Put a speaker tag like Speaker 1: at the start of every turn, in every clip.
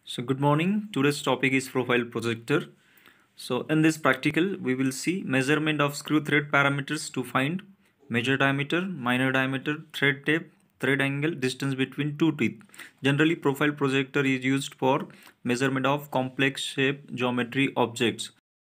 Speaker 1: So good morning. Today's topic is profile projector. So in this practical, we will see measurement of screw thread parameters to find major diameter, minor diameter, thread depth, thread angle, distance between two teeth. Generally, profile projector is used for measurement of complex shape geometry objects.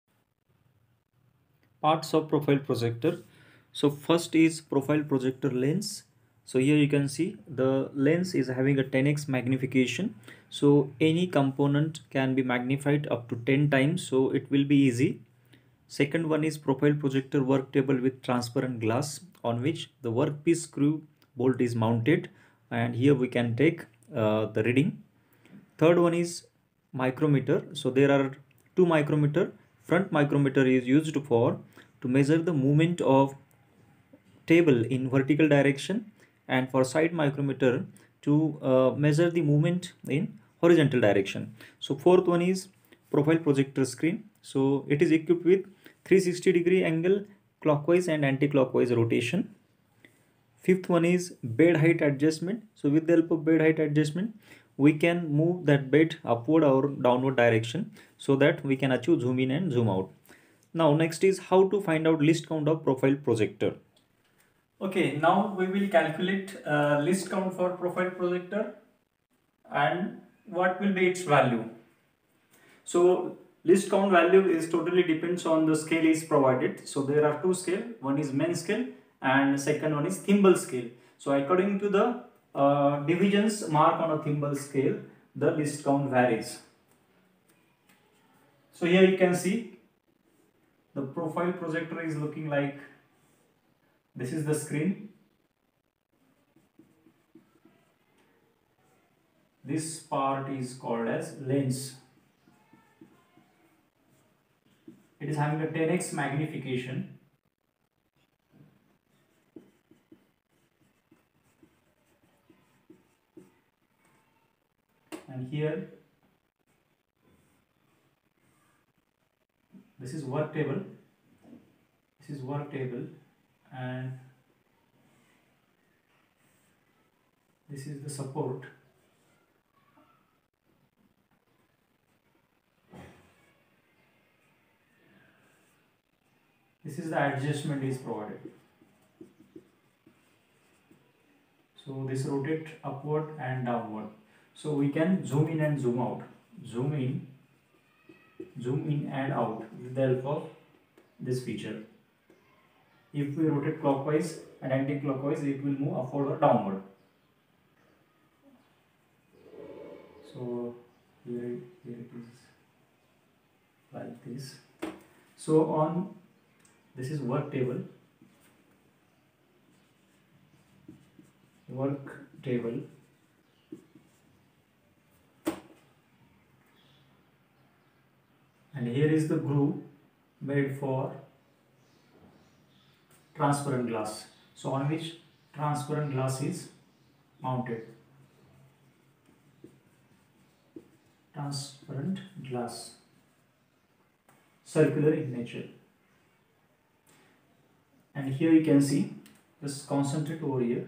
Speaker 1: Parts of profile projector. So first is profile projector lens. So here you can see the lens is having a 10x magnification, so any component can be magnified up to 10 times, so it will be easy. Second one is profile projector work table with transparent glass on which the workpiece screw bolt is mounted, and here we can take the reading. Third one is micrometer. So there are two micrometer. Front micrometer is used for to measure the movement of table in vertical direction, and for side micrometer to measure the movement in horizontal direction. So fourth one is profile projector screen. So it is equipped with 360-degree angle clockwise and anti-clockwise rotation. Fifth one is bed height adjustment. So with the help of bed height adjustment, we can move that bed upward or downward direction so that we can achieve zoom in and zoom out. Now next is how to find out least count of profile projector. Okay, now we will calculate least count for profile projector and what will be its value. So least count value is totally depends on the scale is provided. So there are two scale, one is main scale and second one is thimble scale. So according to the divisions marked on a thimble scale, the least count varies. So here you can see the profile projector is looking like this is the screen. This part is called as lens. It is having a 10x magnification. And here, this is work table. This is work table, and this is the support. This is the adjustment is provided. So this rotate upward and downward. So we can zoom in and zoom out. Zoom in and out with the help of this feature. If we rotate clockwise and anti-clockwise, it will move upward or downward. So here it is like this. So on this is work table, and here is the groove made for transparent glass, so on which transparent glass is mounted. Transparent glass, circular in nature. And here you can see, just concentrate over here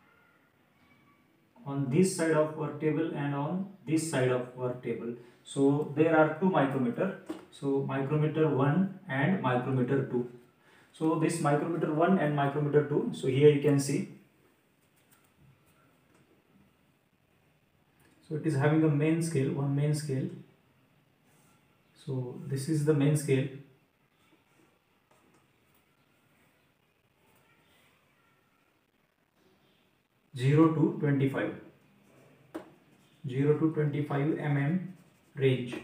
Speaker 1: on this side of work table and on this side of work table. So there are two micrometer, so micrometer 1 and micrometer 2. So this micrometer 1 and micrometer 2, so here you can see, so it is having a main scale, one main scale. So this is the main scale. Zero to 25 mm range.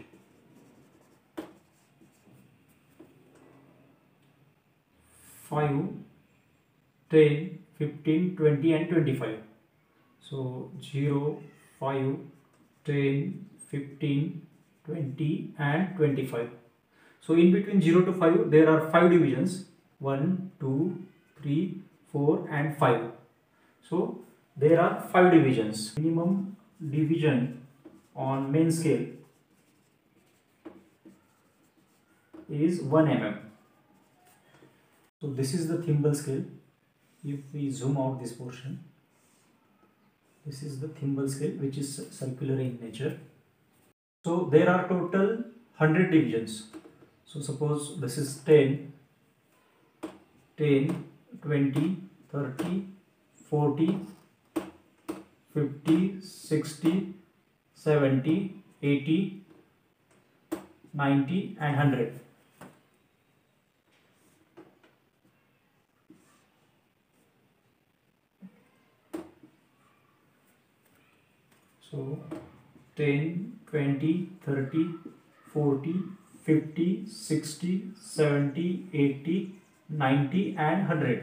Speaker 1: 5, 10, 15, 20 and 25. So 0, 5, 10, 15, 20 and 25. So in between 0 to 5 there are 5 divisions, 1, 2, 3, 4 and 5. So there are 5 divisions. Minimum division on main scale is 1 mm. So this is the thimble scale. If we zoom out this portion, this is the thimble scale, which is circular in nature. So there are total 100 divisions. So suppose this is 10, 10, 20, 30, 40, 50, 60, 70, 80, 90 and 100. So 10, 20, 30, 40, 50, 60, 70, 80, 90 and 100.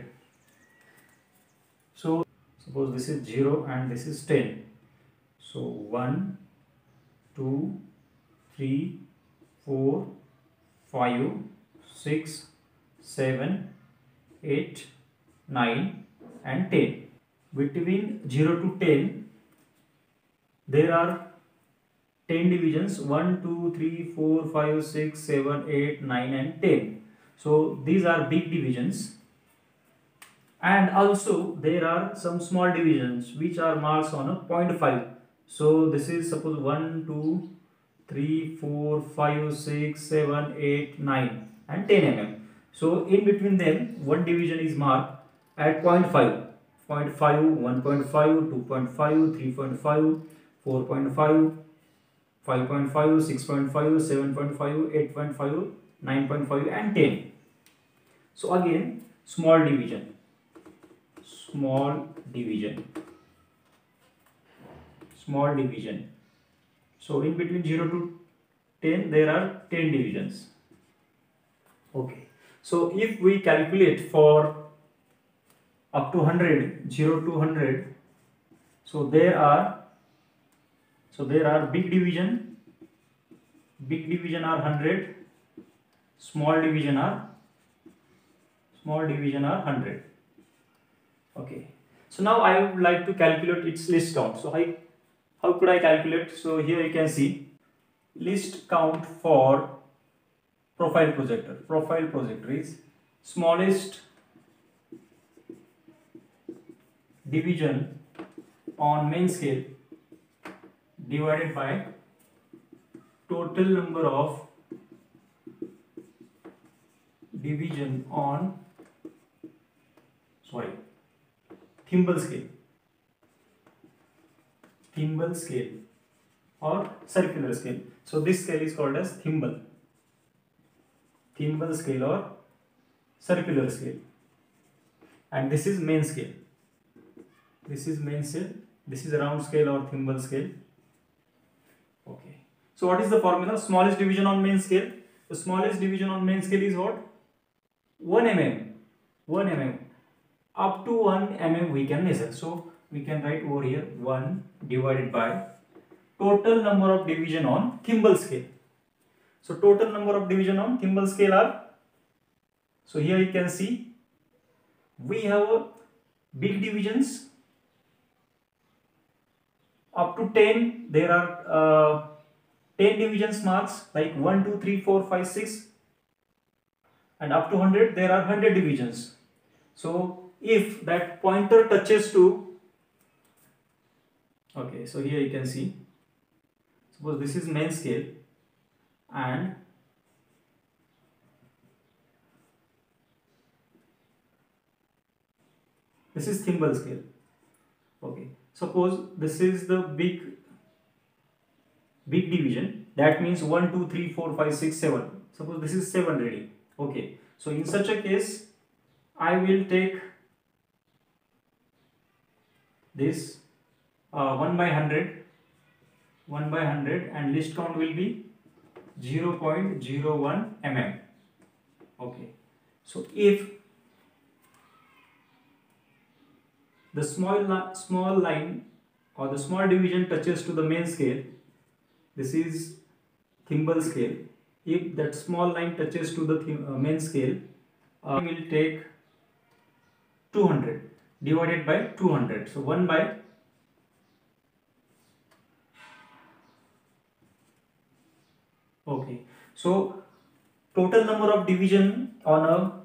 Speaker 1: So suppose this is 0 and this is 10. So 1, 2, 3, 4, 5, 6, 7, 8, 9 and 10. Between 0 to 10 there are 10 divisions: 1, 2, 3, 4, 5, 6, 7, 8, 9 and 10. So these are big divisions, and also there are some small divisions which are marked on a 0.5. So this is suppose 1, 2, 3, 4, 5, 6, 7, 8, 9 and 10 mm. So in between them one division is marked at 0.5, 0.5, 1.5, 2.5, 3.5, 4.5, 5.5, 6.5, 7.5, 8.5, 9.5 and 10. So again small division, small division, small division. So in between 0 to 10 there are 10 divisions. Okay. So if we calculate for up to 100, 0 to 100, so there are big division are 100, small division are 100. Okay. So now I would like to calculate its list count. So how could I calculate? So here you can see list count for profile projector. Profile projector is smallest division on main scale divided by total number of division on thimble scale or circular scale. So this scale is called as thimble scale or circular scale, and this is main scale. This is main scale, this is round scale or thimble scale. Okay. So what is the formula? Smallest division on main scale. The smallest division on main scale is what? 1 mm. 1 mm. Up to 1 mm we can measure. So we can write over here 1 divided by total number of division on thimble scale. So total number of division on thimble scale are, so here you can see we have big divisions up to 10. There are 10 divisions marks like 1, 2, 3, 4, 5, 6, and up to 100 there are 100 divisions. So if that pointer touches to, okay, so here you can see, suppose this is main scale and this is thimble scale. Okay, suppose this is the big division, that means 1, 2, 3, 4, 5, 6, 7. Suppose this is 7 ready. Okay, so in such a case I will take this 1 by 100 and list count will be 0.01 mm. Okay, so if the small line or the small division touches to the main scale, this is thimble scale. If that small line touches to the main scale, we will take 200 divided by 200. So 1 by, okay, so total number of division on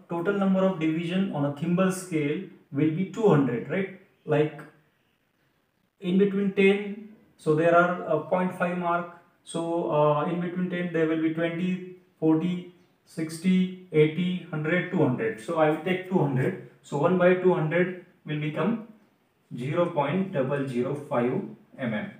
Speaker 1: a thimble scale will be 200, right? Like in between 10, so there are a 0.5 mark, So in between 10 there will be 20, 40, 60, 80, 100, 200. So I will take 200. So 1 by 200 will become 0.005 mm.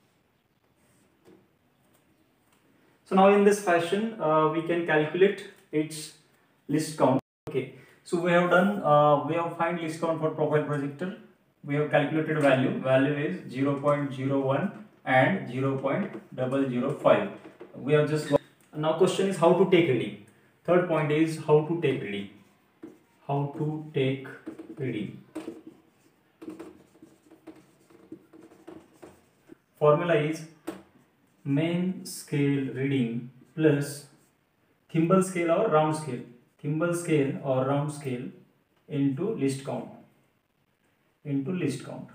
Speaker 1: So now in this fashion we can calculate its list count. Okay, so we have done we have find list count for profile projector. We have calculated value is 0.01 and 0.005. We have just now question is how to take reading. Third point is how to take reading. How to take reading. Formula is main scale reading plus thimble scale or round scale. Thimble scale or round scale into list count. Into list count.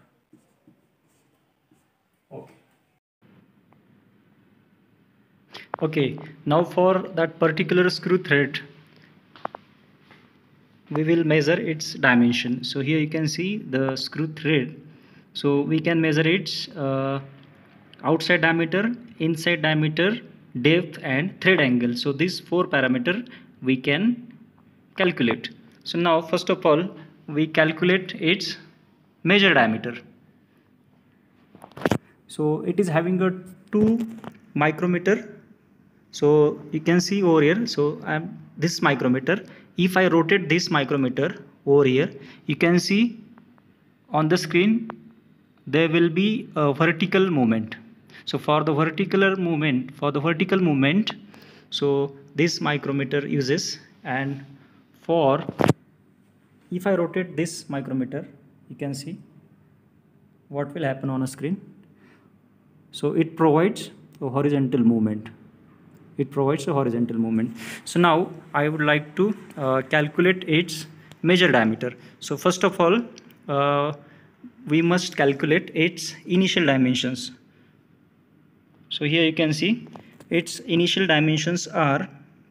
Speaker 1: Okay. Okay, now for that particular screw thread we will measure its dimension. So here you can see the screw thread. So we can measure its outside diameter, inside diameter, depth and thread angle. So these four parameter we can calculate. So now first of all we calculate its measure diameter. So it is having a 2 micrometer. So you can see over here. So I'm this micrometer. If I rotate this micrometer over here, you can see on the screen there will be a vertical movement. So for the vertical movement, so this micrometer uses, and for if I rotate this micrometer, you can see what will happen on a screen. So it provides a horizontal movement. It provides a horizontal movement. So now I would like to calculate its measure diameter. So first of all we must calculate its initial dimensions. So here you can see its initial dimensions are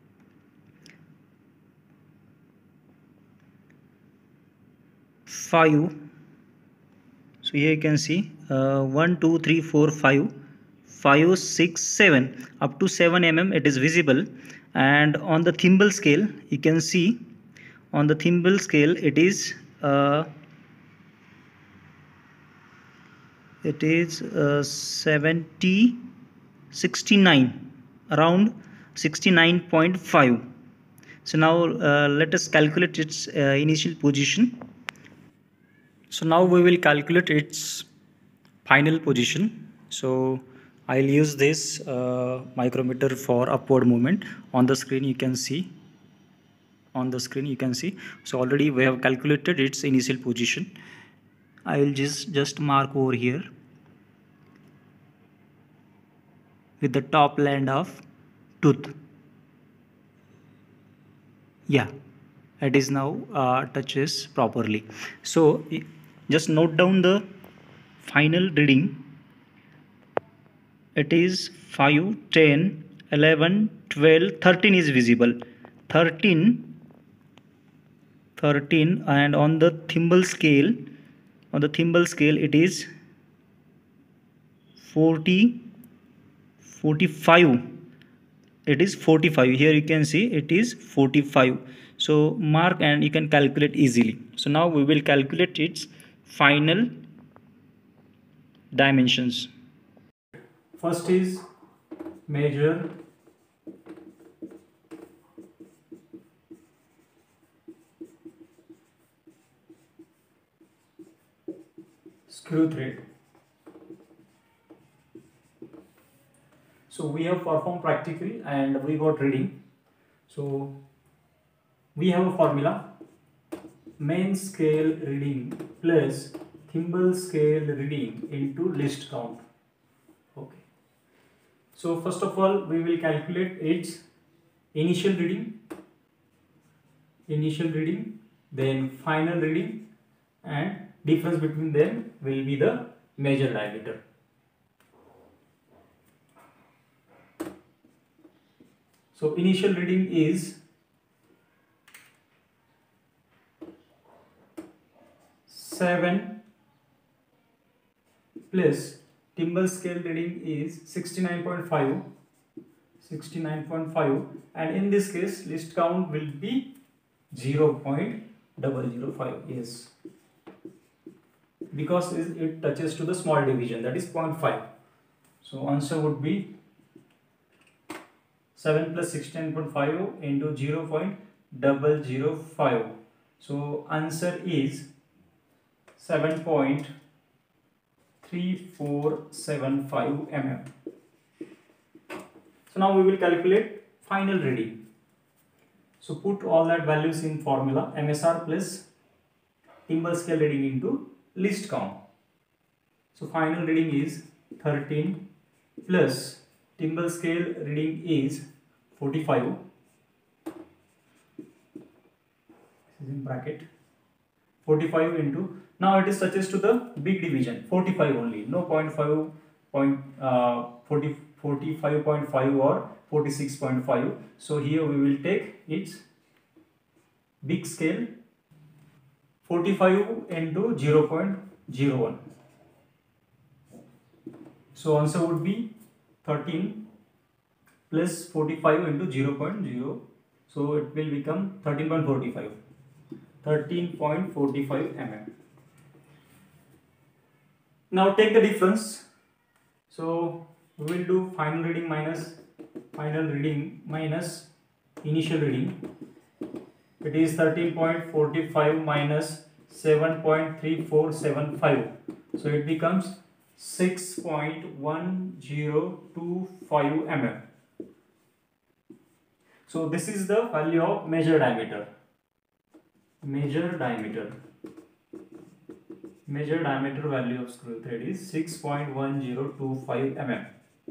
Speaker 1: 5. So here you can see 1 2 3 4 5 5 6 7 up to 7 mm it is visible. And on the thimble scale you can see, on the thimble scale it is 70 69, around 69.5. So now let us calculate its initial position. So now we will calculate its final position. So I'll use this micrometer for upward movement. On the screen you can see, so already we have calculated its initial position. I will just mark over here with the top land of tooth. Yeah, it is now touches properly. So just note down the final reading. It is 5 10 11 12 13 is visible. 13 and on the thimble scale, it is 40 45. It is 45. Here you can see it is 45. So mark and you can calculate easily. So now we will calculate its final dimensions. First is measure screw thread. So we have performed practical and we got reading. So we have a formula: main scale reading plus thimble scale reading into list count. Okay. So first of all we will calculate its initial reading, then final reading, and difference between them will be the measure diameter. So initial reading is 7 plus Timber scale reading is 69.5, and in this case list count will be 0.005. Yes, because it touches to the small division, that is 0.5. So answer would be 7 plus 16.5 into 0.005. So answer is 7.3475 mm. So now we will calculate final reading. So put all that values in formula, MSR plus timber scale reading into list count. So final reading is 13 plus timber scale reading is 45. This is in bracket. 45 into, now it is touches to the big division, 45 only, no 0.5, 45.5 or 46.5. So here we will take its big scale, 45 into 0.01. So answer would be 13 plus 45 into 0.0. So it will become 13.45. 13.45 mm. Now take the difference. So we will do final reading minus initial reading. It is 13.45 minus 7.3475. So it becomes 6.1025 mm. So this is the value of measure diameter. Measure diameter value of screw thread is 6.1025 mm.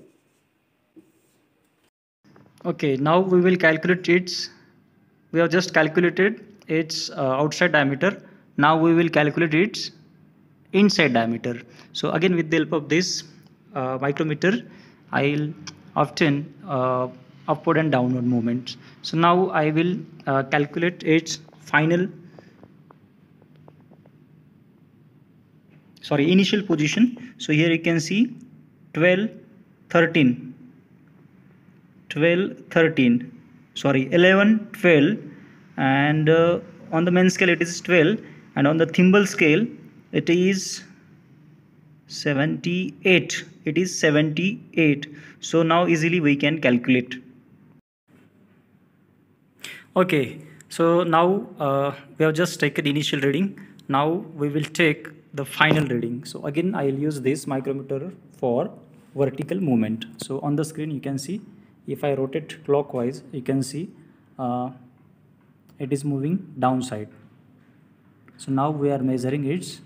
Speaker 2: Okay, now we will calculate we have just calculated its outside diameter. Now we will calculate its inside diameter. So again, with the help of this micrometer, I'll obtain upward and downward movements. So now I will calculate its initial position. So here you can see 12 13 11 12, and on the main scale it is 12, and on the thimble scale it is 78. So now easily we can calculate. Okay, so now we have just taken initial reading. Now we will take the final reading. So again I will use this micrometer for vertical movement. So on the screen you can see, if I rotate clockwise, you can see it is moving downside. So now we are measuring its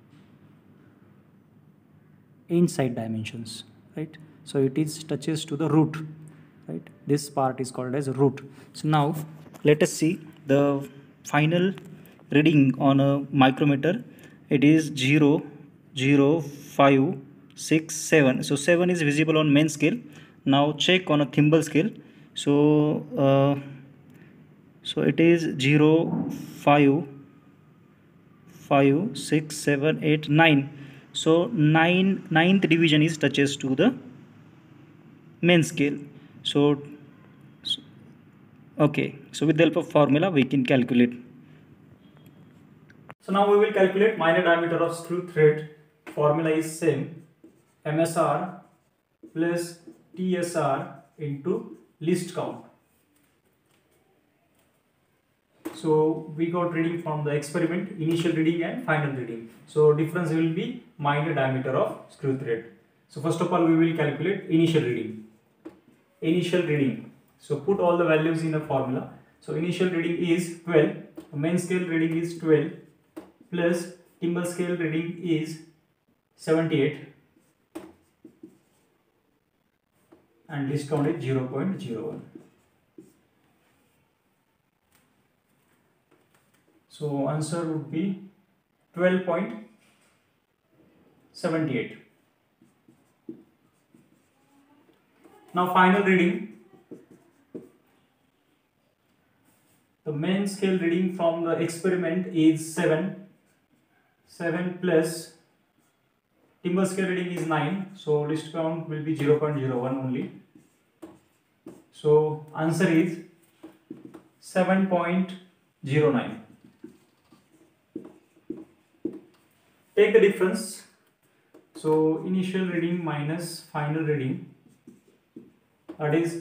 Speaker 2: inside dimensions, right? So it is touches to the root, right? This part is called as root. So now let us see the final reading on a micrometer. It is 0.0567. So 7 is visible on main scale. Now check on a thimble scale. So it is 0.55678 So ninth division is touches to the main scale. So okay, so with the help of formula we can calculate.
Speaker 1: So now we will calculate minor diameter of screw thread. Formula is same, MSR plus TSR into list count. So we got reading from the experiment, initial reading and final reading. So difference will be minor diameter of screw thread. So first of all we will calculate initial reading. So put all the values in a formula. So initial reading is 12, main scale reading is 12 plus timber scale reading is 78 and list count is 0.01. So answer would be 12.78. Now final reading. The main scale reading from the experiment is 7 plus
Speaker 2: timber scale reading is 9, so least count will be 0.01 only. So answer is 7.09. Take the difference. So initial reading minus final reading, that is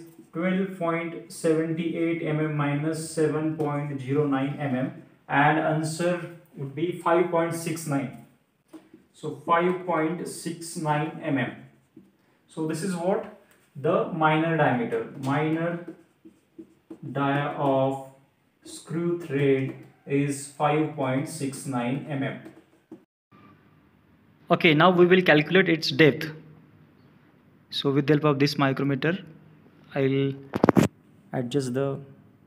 Speaker 2: 12.78 mm minus 7.09 mm, and answer would be 5.69. So 5.69 mm. So this is what the minor diameter, minor dia of screw thread is 5.69 mm. Okay, now we will calculate its depth. So with the help of this micrometer, I'll adjust the,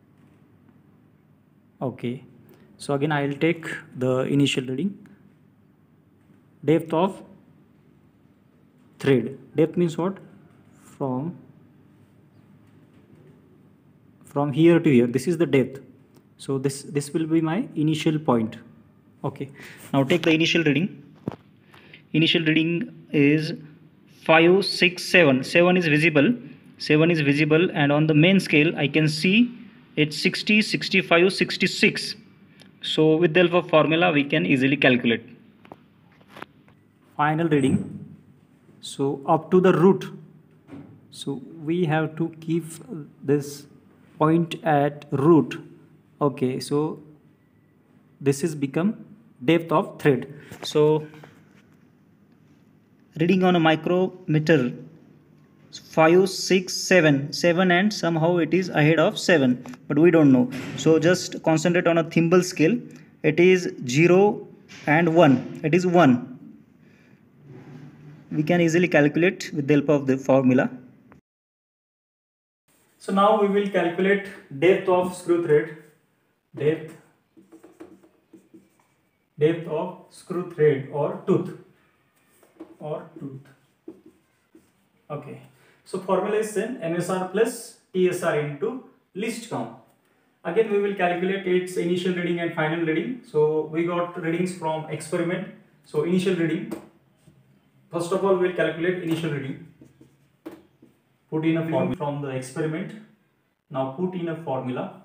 Speaker 2: okay. So again I'll take the initial reading. Depth of thread. Depth means what? From here to here. This is the depth. So this will be my initial point. Okay. Now take the initial reading. Initial reading is 5, 6, 7. 7 is visible. 7 is visible, and on the main scale I can see it's 60, 65, 66. So with the help of formula we can easily calculate. Final reading. So up to the root. So we have to keep this point at root. Okay, so this is become depth of thread. So reading on a micrometer 5, 6, 7, 7, and somehow it is ahead of 7, but we don't know. So just concentrate on a thimble scale. It is 0 and 1. It is 1. We can easily calculate with the help of the formula. So now we will calculate depth of screw thread. Depth of screw thread or tooth. Okay. So formula is same, MSR plus TSR into least count. Again we will calculate its initial reading and final reading. So we got readings from experiment. So initial reading. First of all we will calculate initial reading. Put in a formula from the experiment. Now put in a formula.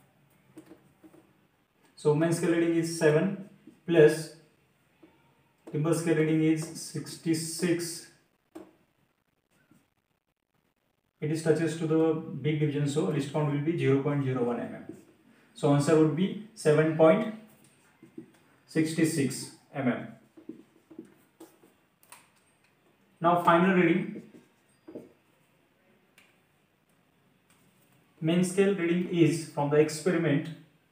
Speaker 2: So main scale reading is 7 plus timber scale reading is 66. It is touches to the big division, so least count will be 0.01 mm. So answer would be 7.66 mm. Now final reading. Main scale reading is from the experiment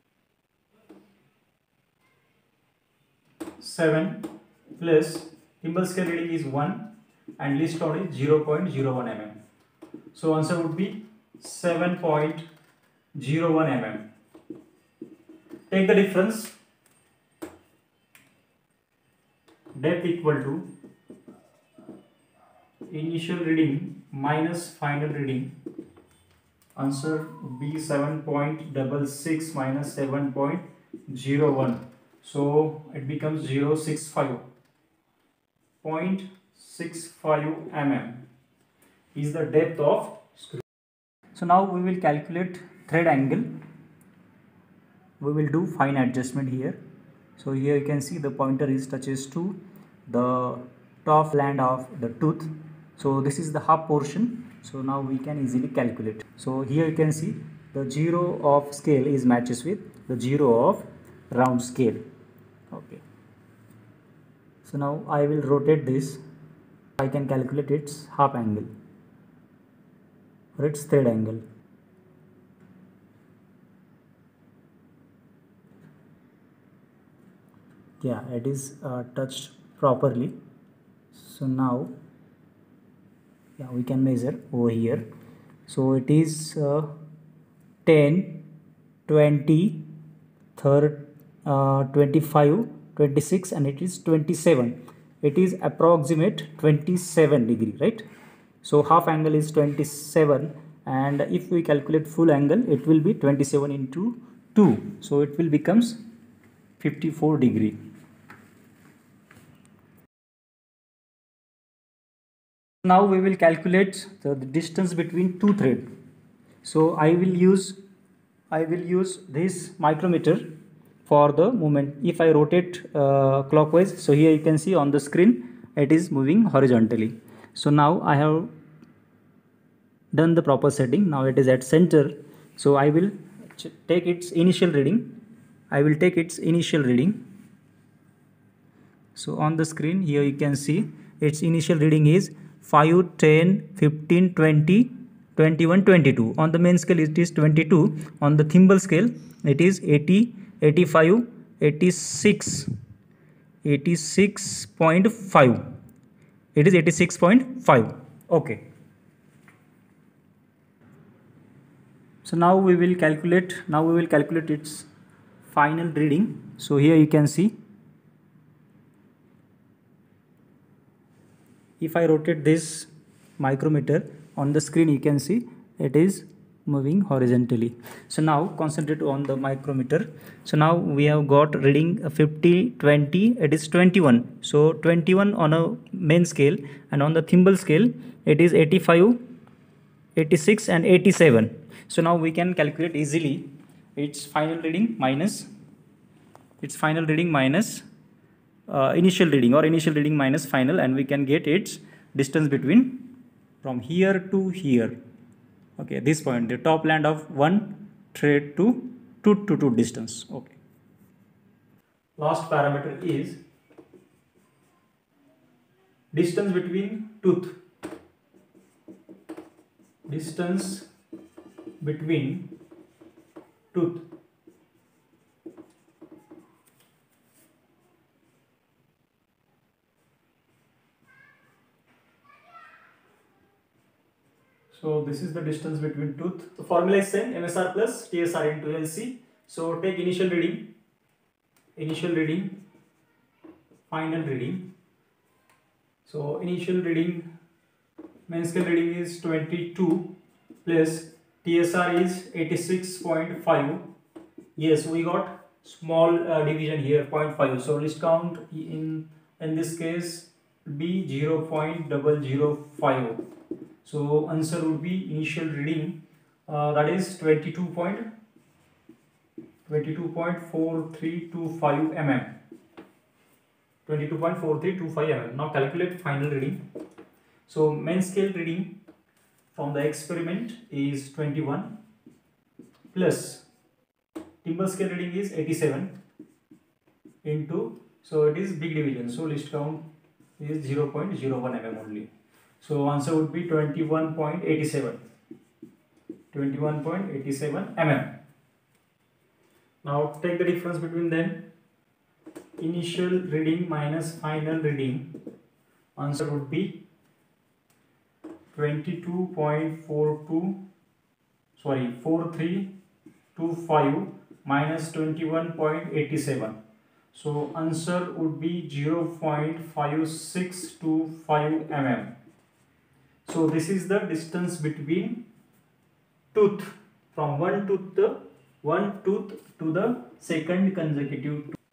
Speaker 2: 7 plus timber scale reading is 1 and least count is 0.01 mm. So answer would be 7.01 mm. Take the difference. Depth equal to initial reading minus final reading. Answer would be 7.66 minus 7.01. So it becomes 0.65 mm is the depth of screw. So now we will calculate thread angle. We will do fine adjustment here. So here you can see the pointer is touches to the top land of the tooth. So this is the half portion. So now we can easily calculate. So here you can see the 0 of scale is matches with the 0 of round scale. Okay. So now I will rotate this. I can calculate its half angle or its thread angle. Yeah, it is touched properly. So now we can measure over here. So it is 10, 20, 25, 26, and it is 27. It is approximate 27 degree, right? So half angle is 27, and if we calculate full angle, it will be 27 into 2. So it will becomes 54 degree. Now we will calculate the distance between two threads. So I will use this micrometer for the movement. If I rotate clockwise, so here you can see on the screen it is moving horizontally. So now I have done the proper setting. Now it is at center. So I will take its initial reading. So on the screen here you can see its initial reading is 5, 10, 15, 20, 21, 22. On the main scale it is 22. On the thimble scale it is 80, 85, 86, 86.5. It is 86.5. Okay. So now we will calculate its final reading. So here you can see, if I rotate this micrometer on the screen, you can see it is moving horizontally. So now concentrate on the micrometer. So now we have got reading 50, 20, it is 21. So 21 on a main scale, and on the thimble scale it is 85, 86 and 87. So now we can calculate easily its final reading minus initial reading, or initial reading minus final, and we can get its distance between from here to here. Okay, this point, the top land of one thread to two distance. Okay. Last parameter is distance between tooth. Distance between tooth. So this is the distance between tooth. So formula is same, MSR plus TSR into LC. So take initial reading, final reading. So initial reading, main scale reading is 22 plus TSR is 86.5. Yes, we got small division here, 0.5. So list count in this case be 0.005. So answer would be initial reading, that is 22.4325 mm. 22.4325 mm. Now calculate final reading. So main scale reading from the experiment is 21 plus thimble scale reading is 87 into, so it is big division, so list count is 0.01 mm only. So answer would be 21.87 mm. Now take the difference between them. Initial reading minus final reading. Answer would be 4325 minus 21.87. So answer would be 0.5625 mm. So this is the distance between tooth, from one tooth to the second consecutive tooth.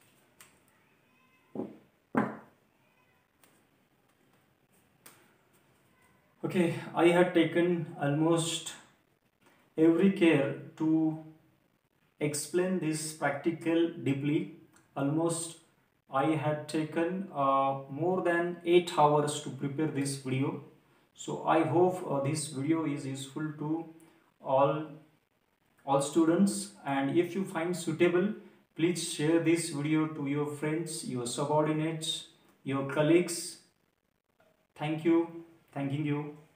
Speaker 2: Okay, I had taken almost every care to explain this practical deeply. Almost I had taken more than 8 hours to prepare this video. So I hope this video is useful to all students, and if you find suitable, please share this video to your friends, your subordinates, your colleagues. Thanking you.